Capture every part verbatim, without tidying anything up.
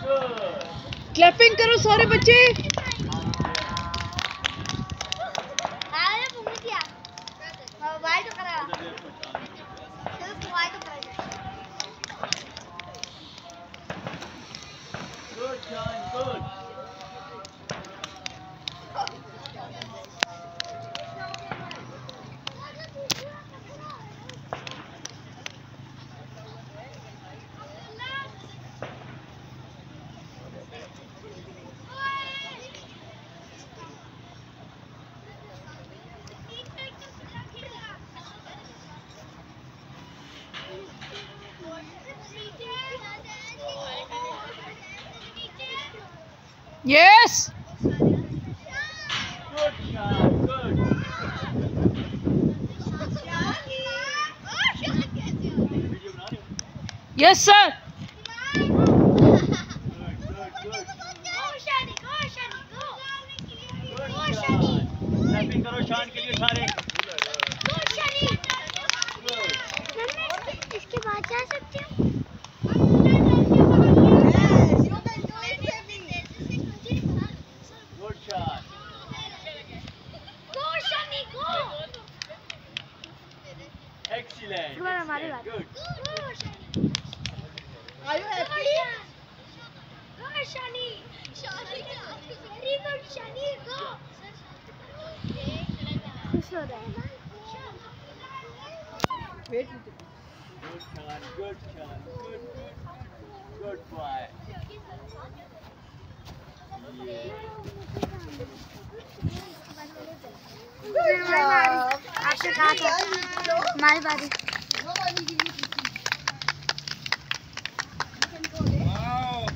Clapping करो सारे बच्चे। Good, John, good. Yes. Good, John, good. Yes, sir. Good, good, good. Go, Shani, go, Shani, go. Good, John. Clapping करो शान के लिए सारे. Go, Shani. Good. मैं इसके बाद जा सकती हूँ. Good shot. Go, Shani, go. Excellent. Good, हमारी Excellent. बात. Good. Go, Shani. Are you happy? Go, Shani. Shani, very good, Shani, go. खुश हो रहा है. Wait. Good shot. Good shot. Good. Good boy. आपसे कहा था हमारी बारी. Wow.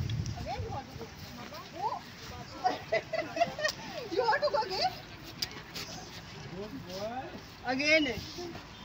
You want to go again? Good boy. Again.